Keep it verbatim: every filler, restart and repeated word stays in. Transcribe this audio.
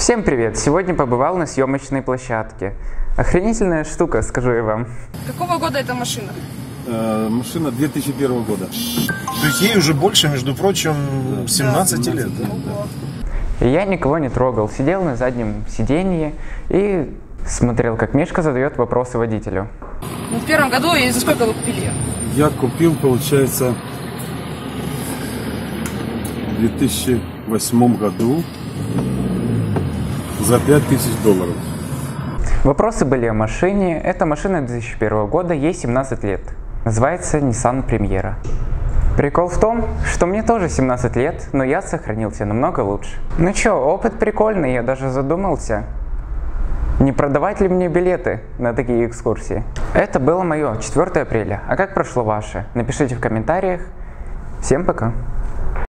Всем привет! Сегодня побывал на съемочной площадке. Охренительная штука, скажу я вам. Какого года эта машина? Э, машина две тысячи первого года. То есть ей уже больше, между прочим, семнадцати лет, да? И я никого не трогал, сидел на заднем сиденье и смотрел, как Мишка задает вопросы водителю. Ну, в первом году и за сколько вы купили ее? Я купил, получается, в две тысячи восьмом году за пять тысяч долларов. Вопросы были о машине. Эта машина две тысячи первого года, ей семнадцать лет. Называется Nissan Премьера. Прикол в том, что мне тоже семнадцать лет, но я сохранился намного лучше. Ну чё, опыт прикольный, я даже задумался, не продавать ли мне билеты на такие экскурсии. Это было мое четвёртое апреля. А как прошло ваше? Напишите в комментариях. Всем пока!